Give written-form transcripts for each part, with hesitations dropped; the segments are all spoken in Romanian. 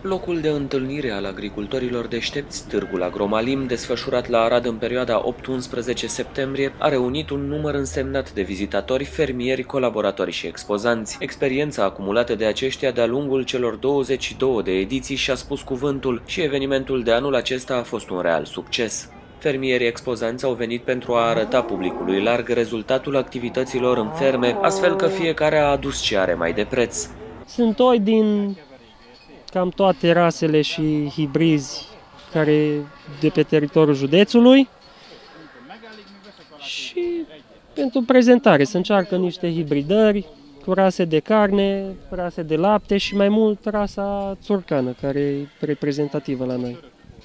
Locul de întâlnire al agricultorilor deștepți, Târgul Agromalim, desfășurat la Arad în perioada 8-11 septembrie, a reunit un număr însemnat de vizitatori, fermieri, colaboratori și expozanți. Experiența acumulată de aceștia de-a lungul celor 22 de ediții și-a spus cuvântul și evenimentul de anul acesta a fost un real succes. Fermierii expozanți au venit pentru a arăta publicului larg rezultatul activităților în ferme, astfel că fiecare a adus ce are mai de preț. Sunt oi din cam toate rasele și hibrizi de pe teritoriul județului și pentru prezentare se încearcă niște hibridări cu rase de carne, rase de lapte și mai mult rasa țurcană, care e reprezentativă la noi.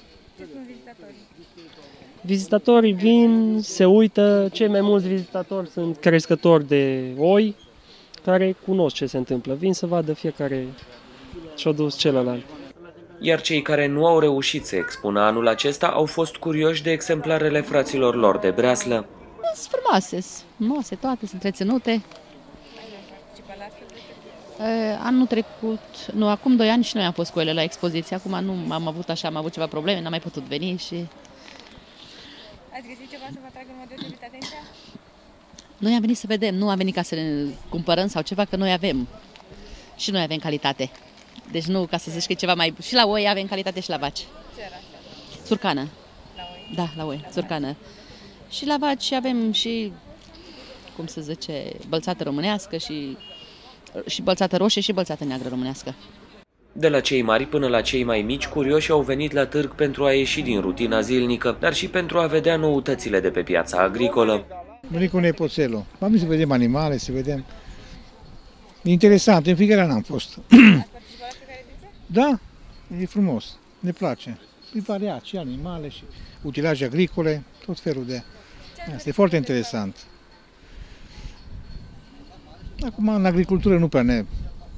Vizitatorii vin, se uită, cei mai mulți vizitatori sunt crescători de oi care cunosc ce se întâmplă, vin să vadă fiecare ce-a dus celălalt. Iar cei care nu au reușit să expună anul acesta au fost curioși de exemplarele fraților lor de breaslă. Sunt frumoase, frumoase toate, sunt întreținute. Anul trecut, nu, acum 2 ani și noi am fost cu ele la expoziție, acum nu am avut așa, am avut ceva probleme, n-am mai putut veni și... Ați găsit ceva să vă atragă în mod deosebit atenția? Noi am venit să vedem, nu am venit ca să ne cumpărăm sau ceva, că noi avem. Și noi avem calitate. Deci nu ca să zici că e ceva mai... Și la oi avem calitate și la vaci. Ce rasă? Țurcană. La oi? Da, la oi, țurcană. Și la vaci avem și, cum se zice, bălțată românească și bălțată roșie și bălțată neagră românească. De la cei mari până la cei mai mici, curioși au venit la târg pentru a ieși din rutina zilnică, dar și pentru a vedea noutățile de pe piața agricolă. Venim cu nepoțelul. Am venit să vedem animale, să vedem... Interesant, în fiecare an am fost. Ați participat la fiecare ediție? Da, e frumos, ne place. E variat și animale și utilaje agricole, tot felul de... Asta e foarte interesant. Acum în agricultură nu prea ne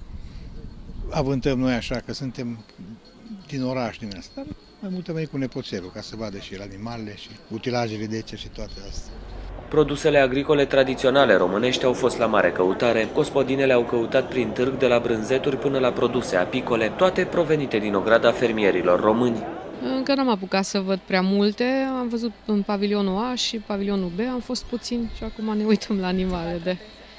avântăm noi așa, că suntem din oraș din asta, dar mai mult am venit cu nepoțelul ca să vadă și animalele și utilajele dece și toate astea. Produsele agricole tradiționale românești au fost la mare căutare. Gospodinele au căutat prin târg de la brânzeturi până la produse apicole, toate provenite din ograda fermierilor români. Încă n-am apucat să văd prea multe, am văzut în pavilionul A și pavilionul B, am fost puțin și acum ne uităm la animale de...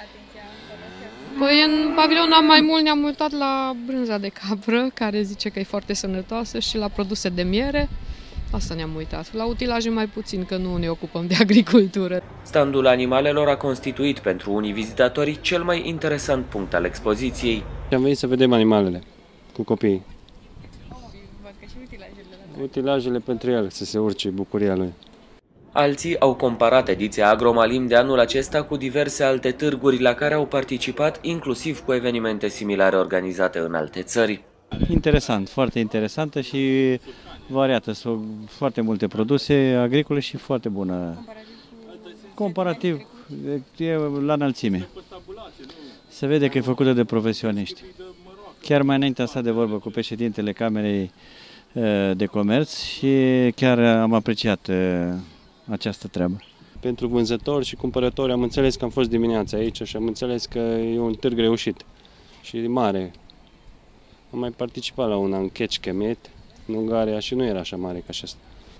Păi în pavilionul mai mult ne-am uitat la brânza de capră, care zice că e foarte sănătoasă, și la produse de miere. Asta ne-am uitat. La utilaje mai puțin, că nu ne ocupăm de agricultură. Standul animalelor a constituit pentru unii vizitatori cel mai interesant punct al expoziției. Am venit să vedem animalele cu copiii. Văd că și utilajele la Utilajele pentru el, să se urce bucuria lui. Alții au comparat ediția Agromalim de anul acesta cu diverse alte târguri la care au participat, inclusiv cu evenimente similare organizate în alte țări. Interesant, foarte interesantă și variată. Sunt foarte multe produse agricole și foarte bună. Comparativ, e la înălțime. Se vede că e făcută de profesioniști. Chiar mai înainte am stat de vorbă cu președintele Camerei de Comerț și chiar am apreciat această treabă. Pentru vânzători și cumpărători am înțeles că am fost dimineața aici și am înțeles că e un târg reușit și mare. Am mai participat la una în Kecskemét, în Ungaria, și nu era așa mare ca și asta.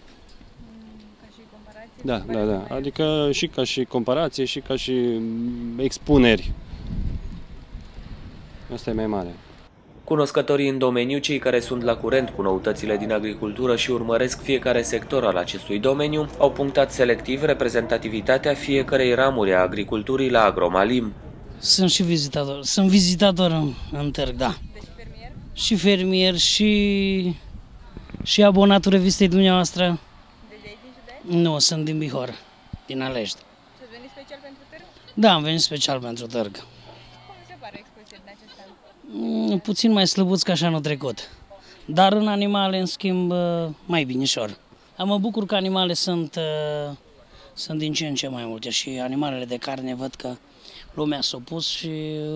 Ca și comparație? Da. Adică și ca și comparație și ca și expuneri. Asta e mai mare. Cunoscătorii în domeniu, cei care sunt la curent cu noutățile din agricultură și urmăresc fiecare sector al acestui domeniu, au punctat selectiv reprezentativitatea fiecărei ramuri a agriculturii la Agromalim. Sunt și vizitator. Sunt vizitator în târg, da. Deci fermier? Și fermier și abonatul revistei dumneavoastră. Deci de aici din județ? Nu, sunt din Bihor, din Alești. Și ați venit special pentru târg? Da, am venit special pentru târg. Cum vi se pare expoziția din acest an? Puțin mai slăbuț ca și anul trecut. Dar în animale, în schimb, mai binișor. Mă bucur că animale sunt din ce în ce mai multe și animalele de carne văd că lumea s-a opus și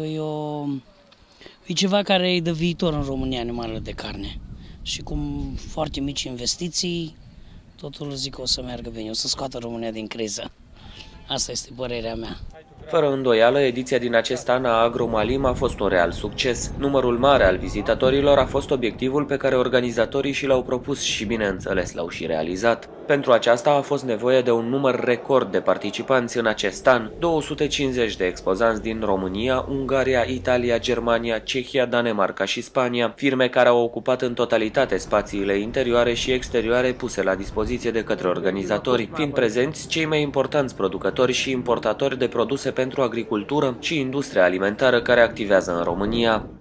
e ceva care e de viitor în România, animalele de carne. Și cu foarte mici investiții, totul zic că o să meargă bine, o să scoată România din criză. Asta este părerea mea. Fără îndoială, ediția din acest an a Agromalim a fost un real succes. Numărul mare al vizitatorilor a fost obiectivul pe care organizatorii și l-au propus și, bineînțeles, l-au și realizat. Pentru aceasta a fost nevoie de un număr record de participanți în acest an, 250 de expozanți din România, Ungaria, Italia, Germania, Cehia, Danemarca și Spania, firme care au ocupat în totalitate spațiile interioare și exterioare puse la dispoziție de către organizatori, fiind prezenți cei mai importanți producători și importatori de produse pentru agricultură și industria alimentară care activează în România.